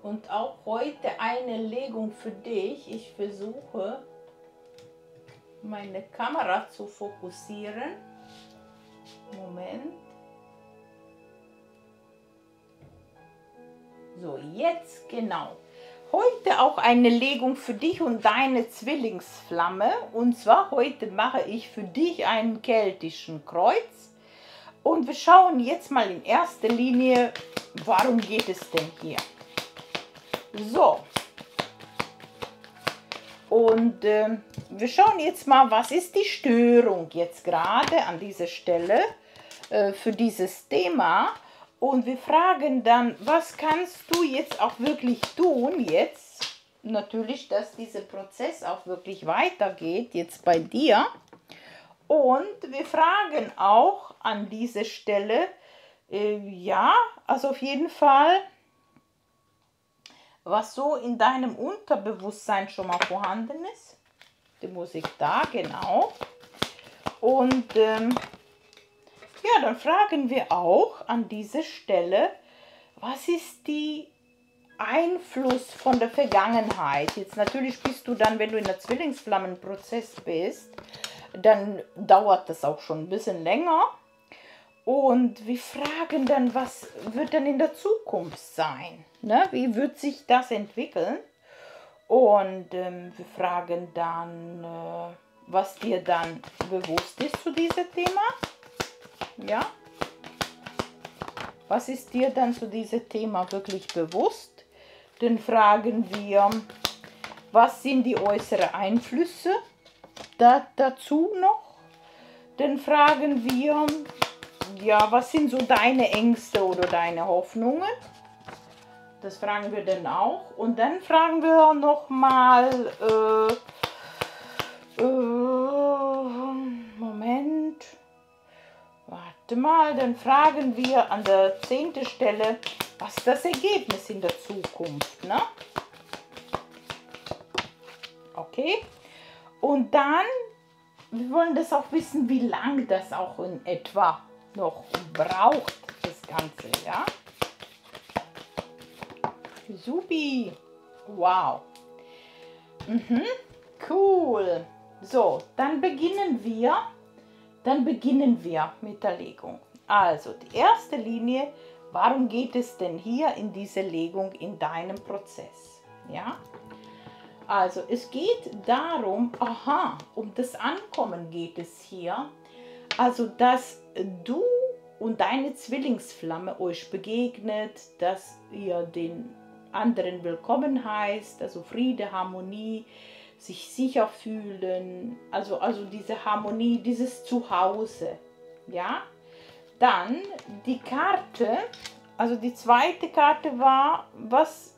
Und auch heute eine Legung für dich. Ich versuche, meine Kamera zu fokussieren. Moment. So, jetzt genau. Heute auch eine Legung für dich und deine Zwillingsflamme. Und zwar heute mache ich für dich einen keltischen Kreuz. Und wir schauen jetzt mal in erster Linie, warum geht es denn hier? So. Und wir schauen jetzt mal, was ist die Störung jetzt gerade an dieser Stelle für dieses Thema. Und wir fragen dann, was kannst du jetzt auch wirklich tun jetzt? Natürlich, dass dieser Prozess auch wirklich weitergeht jetzt bei dir. Und wir fragen auch an dieser Stelle, ja, also auf jeden Fall, was so in deinem Unterbewusstsein schon mal vorhanden ist. Die Musik da, genau. Und ja, dann fragen wir auch an dieser Stelle, was ist die Einfluss von der Vergangenheit? Jetzt natürlich bist du dann, wenn du in der Zwillingsflammenprozess bist, dann dauert das auch schon ein bisschen länger. Und wir fragen dann, was wird dann in der Zukunft sein? Ne? Wie wird sich das entwickeln? Und wir fragen dann, was dir dann bewusst ist zu diesem Thema. Ja? Was ist dir dann zu diesem Thema wirklich bewusst? Dann fragen wir, was sind die äußeren Einflüsse dazu noch? Dann fragen wir, ja, was sind so deine Ängste oder deine Hoffnungen? Das fragen wir dann auch. Und dann fragen wir nochmal, Moment. Warte mal, dann fragen wir an der 10. Stelle, was ist das Ergebnis in der Zukunft, ne? Okay. Und dann, wir wollen das auch wissen, wie lange das auch in etwa noch braucht, das Ganze, ja? Supi. Wow. Cool. So, dann beginnen wir mit der Legung. Also die erste Linie, warum geht es denn hier in dieser Legung in deinem Prozess? Ja? Also es geht darum, um das Ankommen geht es hier. Also dass du und deine Zwillingsflamme euch begegnet, dass ihr den anderen willkommen heißt, also Friede, Harmonie, sich sicher fühlen, also diese Harmonie, dieses Zuhause, ja. Dann die Karte, also die zweite Karte war, was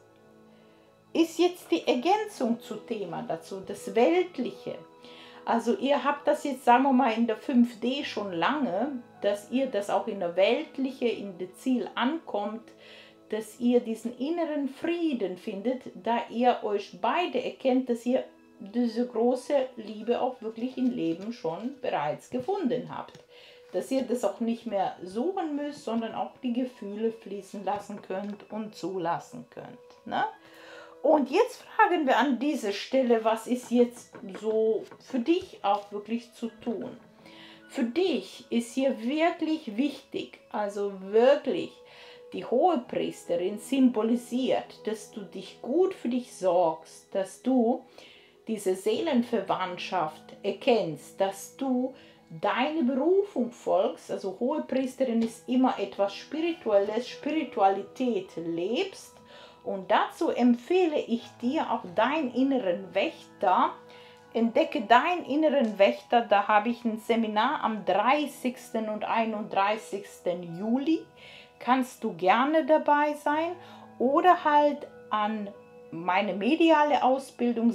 ist jetzt die Ergänzung zu Thema dazu, das Weltliche. Also ihr habt das jetzt, sagen wir mal, in der 5D schon lange, dass ihr das auch in der Weltliche, in das Ziel ankommt, dass ihr diesen inneren Frieden findet, da ihr euch beide erkennt, dass ihr diese große Liebe auch wirklich im Leben schon bereits gefunden habt. Dass ihr das auch nicht mehr suchen müsst, sondern auch die Gefühle fließen lassen könnt und zulassen könnt. Ne? Und jetzt fragen wir an dieser Stelle, was ist jetzt so für dich auch wirklich zu tun? Für dich ist hier wirklich wichtig, also wirklich, die Hohepriesterin symbolisiert, dass du dich gut für dich sorgst, dass du diese Seelenverwandtschaft erkennst, dass du deine Berufung folgst. Also Hohepriesterin ist immer etwas Spirituelles, Spiritualität lebst. Und dazu empfehle ich dir auch deinen inneren Wächter. Entdecke deinen inneren Wächter. Da habe ich ein Seminar am 30. und 31. Juli. Kannst du gerne dabei sein. Oder halt an meine mediale Ausbildung.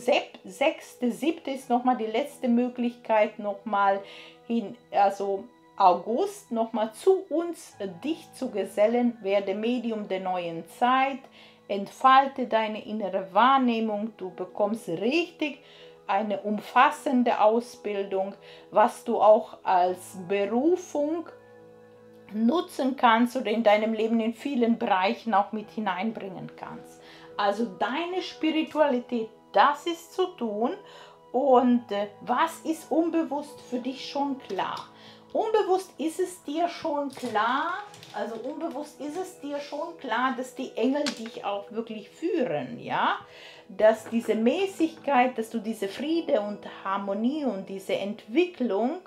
6.7. ist nochmal die letzte Möglichkeit, nochmal hin, also August, nochmal zu uns, dich zu gesellen. Werde Medium der neuen Zeit. Entfalte deine innere Wahrnehmung, du bekommst richtig eine umfassende Ausbildung, was du auch als Berufung nutzen kannst oder in deinem Leben in vielen Bereichen auch mit hineinbringen kannst. Also deine Spiritualität, das ist zu tun. Und was ist unbewusst für dich schon klar? Unbewusst ist es dir schon klar, dass die Engel dich auch wirklich führen, ja? Dass diese Mäßigkeit, dass du diese Friede und Harmonie und diese Entwicklung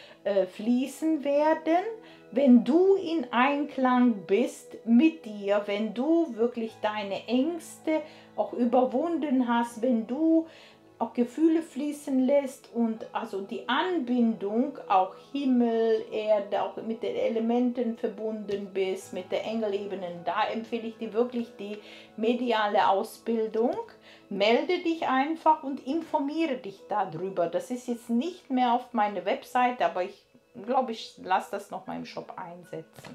fließen werden, wenn du in Einklang bist mit dir, wenn du wirklich deine Ängste auch überwunden hast, wenn du auch Gefühle fließen lässt und also die Anbindung, auch Himmel, Erde, auch mit den Elementen verbunden bist, mit den Engelebenen, da empfehle ich dir wirklich die mediale Ausbildung. Melde dich einfach und informiere dich darüber. Das ist jetzt nicht mehr auf meiner Website, aber ich glaube, ich lasse das noch mal im Shop einsetzen.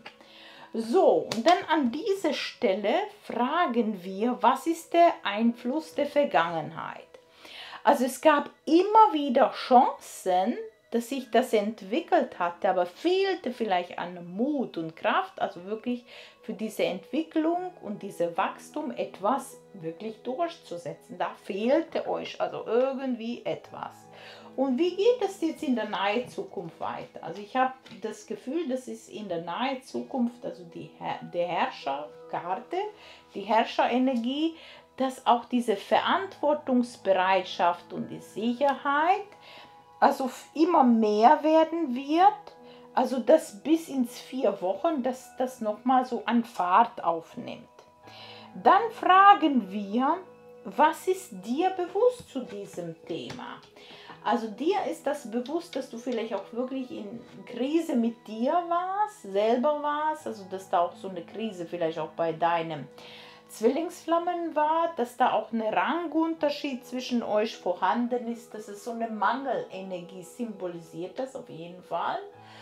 So, und dann an dieser Stelle fragen wir, was ist der Einfluss der Vergangenheit? Also es gab immer wieder Chancen, dass sich das entwickelt hatte, aber fehlte vielleicht an Mut und Kraft, also wirklich für diese Entwicklung und diese Wachstum etwas wirklich durchzusetzen. Da fehlte euch also irgendwie etwas. Und wie geht es jetzt in der nahen Zukunft weiter? Also ich habe das Gefühl, dass es in der nahen Zukunft, also die Herrscherkarte, die Herrscherenergie, dass auch diese Verantwortungsbereitschaft und die Sicherheit also immer mehr werden wird, also dass bis ins 4 Wochen, dass das nochmal so an Fahrt aufnimmt. Dann fragen wir, was ist dir bewusst zu diesem Thema? Also dir ist das bewusst, dass du vielleicht auch wirklich in Krise mit dir warst, selber warst, also dass da auch so eine Krise vielleicht auch bei deinem Zwillingsflammen war, dass da auch ein Rangunterschied zwischen euch vorhanden ist, dass es so eine Mangelenergie symbolisiert, das auf jeden Fall.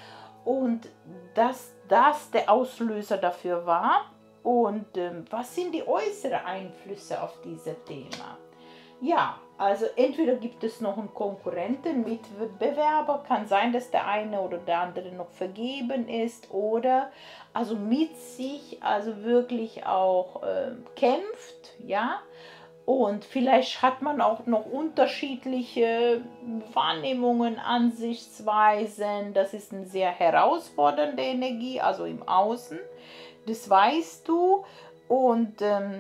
Und dass das der Auslöser dafür war. Und was sind die äußeren Einflüsse auf dieses Thema? Ja, also entweder gibt es noch einen Konkurrenten, Mitbewerber, kann sein, dass der eine oder der andere noch vergeben ist oder also mit sich also wirklich auch kämpft, ja. Und vielleicht hat man auch noch unterschiedliche Wahrnehmungen, Ansichtsweisen. Das ist eine sehr herausfordernde Energie, also im Außen. Das weißt du. Und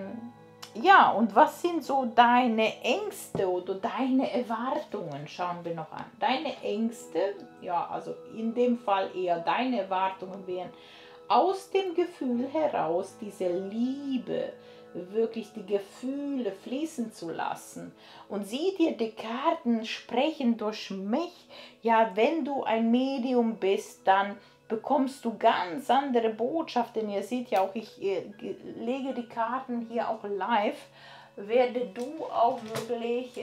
ja, und was sind so deine Ängste oder deine Erwartungen? Schauen wir noch an. Deine Ängste, ja, also in dem Fall eher deine Erwartungen wären, aus dem Gefühl heraus diese Liebe, wirklich die Gefühle fließen zu lassen. Und sieh dir, die Karten sprechen durch mich. Ja, wenn du ein Medium bist, dann bekommst du ganz andere Botschaften. Ihr seht ja auch, ich lege die Karten hier auch live. Werde du auch wirklich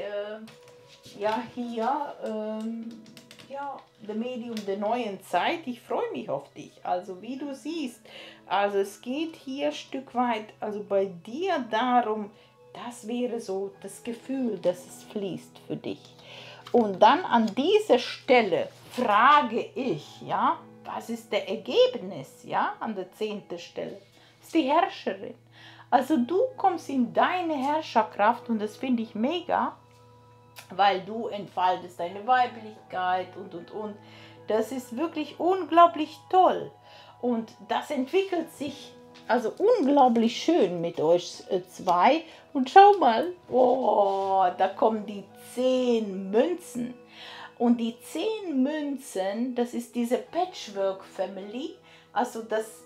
ja hier ja, der Medium der neuen Zeit. Ich freue mich auf dich. Also wie du siehst, also es geht hier ein Stück weit, also bei dir darum, das wäre so das Gefühl, dass es fließt für dich. Und dann an dieser Stelle frage ich, ja, was ist der Ergebnis, ja, an der 10. Stelle? Das ist die Herrscherin. Also du kommst in deine Herrscherkraft und das finde ich mega, weil du entfaltest deine Weiblichkeit und. Das ist wirklich unglaublich toll. Und das entwickelt sich also unglaublich schön mit euch zwei. Und schau mal, oh, da kommen die 10 Münzen. Und die 10 Münzen, das ist diese Patchwork Family, also das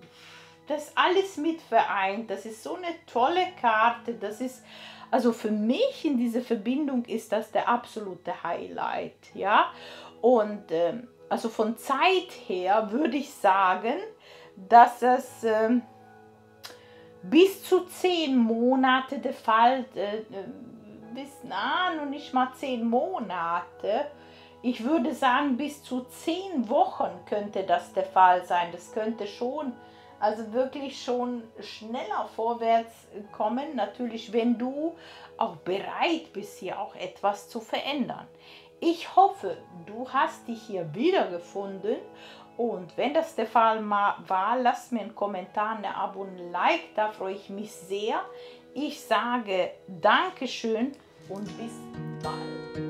alles mit vereint. Das ist so eine tolle Karte. Das ist, also für mich in dieser Verbindung ist das der absolute Highlight, ja. Und also von Zeit her würde ich sagen, dass es bis zu 10 Monate der Fall, noch nicht mal 10 Monate, ich würde sagen bis zu 10 Wochen könnte das der Fall sein. Das könnte schon, also wirklich schon schneller vorwärts kommen, natürlich wenn du auch bereit bist, hier auch etwas zu verändern. Ich hoffe, du hast dich hier wiedergefunden Und wenn das der Fall war, lasst mir einen Kommentar, ein Abo, ein Like, da freue ich mich sehr. Ich sage Dankeschön und bis bald.